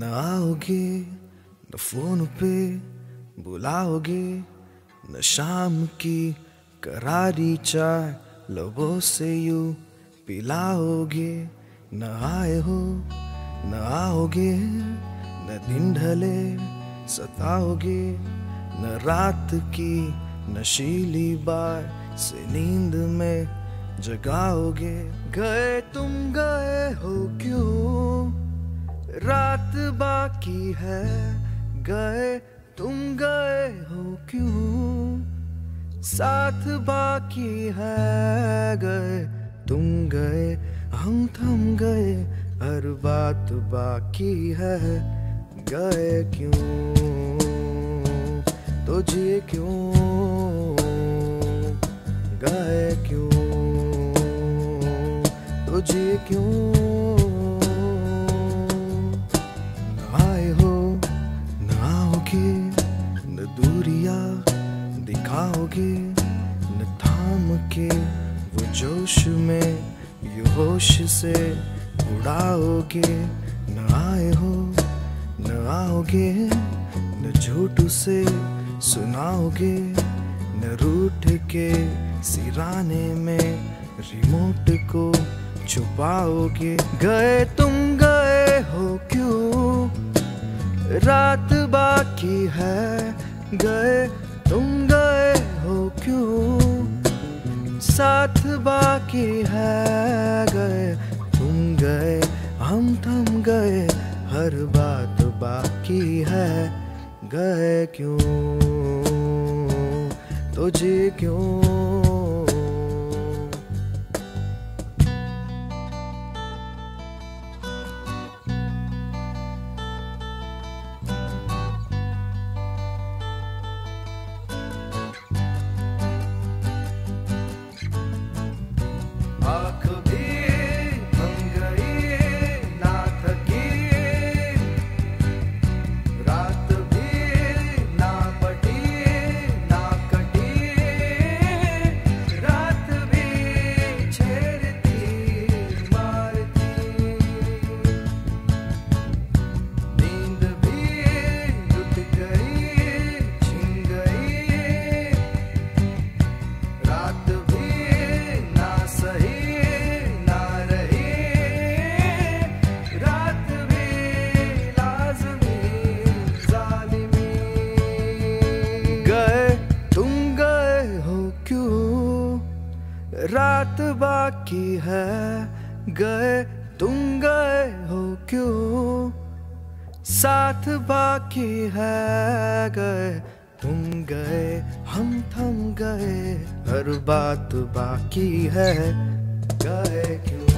न आओगे न फोन पे बुलाओगे, न शाम की करारी चाय लबों से यूं पिलाओगे। न आए हो न आओगे, न दिन ढले सताओगे, न रात की नशीली बार से नींद में जगाओगे। गए तुम गए हो क्यों, रात बाकी है। गए तुम गए हो क्यों, साथ बाकी है। गए तुम गए हम थम गए, हर बात बाकी है। गए क्यों तो जिए क्यों, गए क्यों तो जिए क्यों। न आए हो न आओगे, न दूरिया दिखाओगे, न थाम के वो जोश में ये होश से उड़ाओगे। न आए हो न आओगे, न झूठ से सुनाओगे, न रूठ के सिराने में रिमोट को छुपाओगे। गए तुम गए हो क्यों, रात बाकी है। गए तुम गए हो क्यों, साथ बाकी है। गए तुम गए हम थम गए, हर बात बाकी है। गए क्यों तो जी क्यों। आँख भी थम गई ना थकी, रात भी ना पटी ना कटी, रात भी छेड़ती मारती, नींद भी लुट गई छिन गई, रात भी ना सही रात बाकी है। गए तुम गए हो क्यों, साथ बाकी है। गए तुम गए हम थम गए, हर बात बाकी है। गए क्यों।